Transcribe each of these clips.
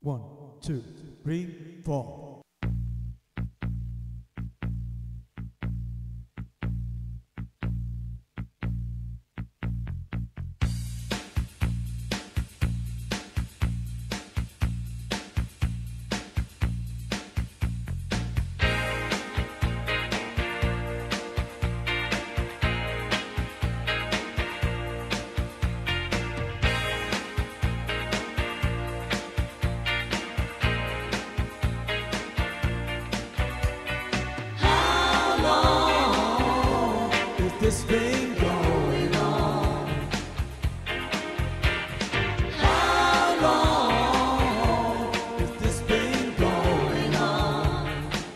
One, two, three, four. This been going on? How long has this been going on?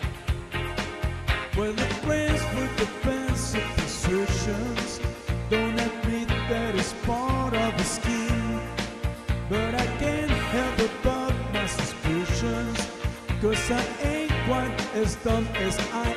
Well, the friends with defensive positions don't admit that it's part of the scheme, but I can't help but my suspicions, 'cause I ain't quite as dumb as I